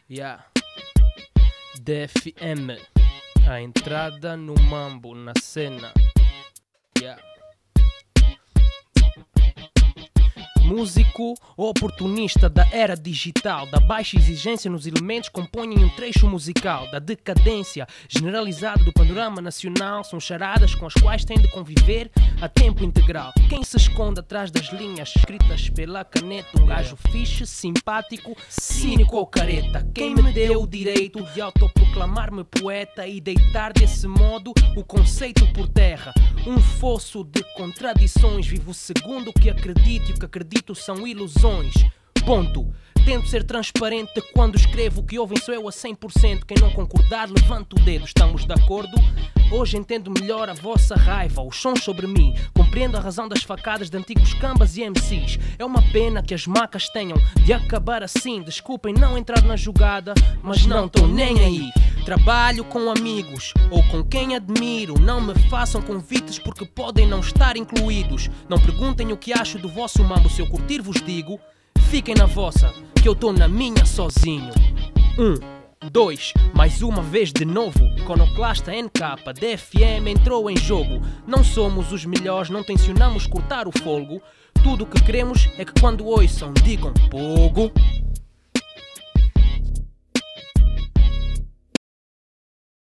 Yeah. DFM, a entrada no mambo, na cena. Yeah. Músico oportunista da era digital, da baixa exigência nos elementos que compõem um trecho musical, da decadência generalizada do panorama nacional. São charadas com as quais tem de conviver a tempo integral. Quem se esconde atrás das linhas escritas pela caneta? Um gajo fixe, simpático, cínico ou careta? Quem me deu o direito de autoproclamar-me poeta e deitar desse modo o conceito por terra? Um fosso de contradições, vivo segundo o que acredito e o que acredito são ilusões. Ponto. Tento ser transparente quando escrevo. O que ouvem sou eu a 100%. Quem não concordar, levanta o dedo. Estamos de acordo? Hoje entendo melhor a vossa raiva, os sons sobre mim. Compreendo a razão das facadas de antigos cambas e MCs. É uma pena que as macas tenham de acabar assim. Desculpem não entrar na jogada, mas não tô nem aí. Trabalho com amigos ou com quem admiro. Não me façam convites porque podem não estar incluídos. Não perguntem o que acho do vosso mambo. Se eu curtir vos digo, fiquem na vossa, que eu tô na minha sozinho. 1, 2, mais uma vez de novo. Iconoclasta NK, DFM entrou em jogo. Não somos os melhores, não tencionamos cortar o folgo. Tudo o que queremos é que quando ouçam digam Pogo.